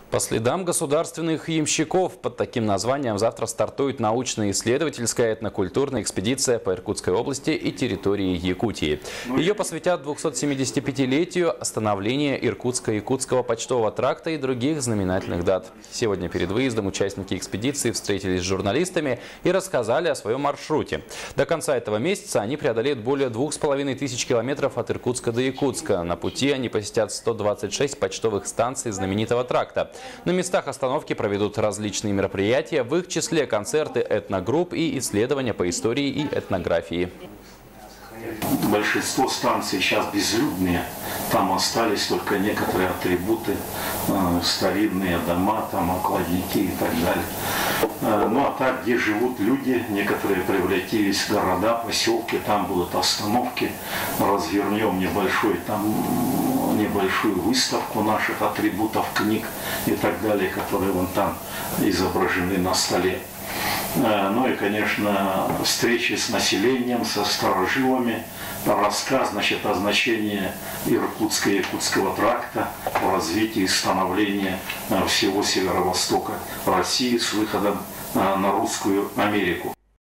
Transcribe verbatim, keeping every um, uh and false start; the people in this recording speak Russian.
По следам государственных ямщиков под таким названием завтра стартует научно-исследовательская этнокультурная экспедиция по Иркутской области и территории Якутии. Ее посвятят двухсотсемидесятипятилетию становления Иркутско-Якутского почтового тракта и других знаменательных дат. Сегодня перед выездом участники экспедиции встретились с журналистами и рассказали о своем маршруте. До конца этого месяца они преодолеют более двух с половиной тысяч километров от Иркутска до Якутска. На пути они посетят сто двадцать шесть почтовых станций знаменитого тракта. На местах остановки проведут различные мероприятия, в их числе концерты этногрупп и исследования по истории и этнографии. Большинство станций сейчас безлюдные, там остались только некоторые атрибуты, э, старинные дома, там окладники и так далее. Э, ну а так, где живут люди, некоторые превратились в города, поселки, там будут остановки, развернем небольшой, там, небольшую выставку наших атрибутов, книг и так далее, которые вон там изображены на столе. Ну и, конечно, встречи с населением, со старожилами, рассказ, значит, о значении Иркутско-Якутского тракта, о развитии и становлении всего северо-востока России с выходом на Русскую Америку.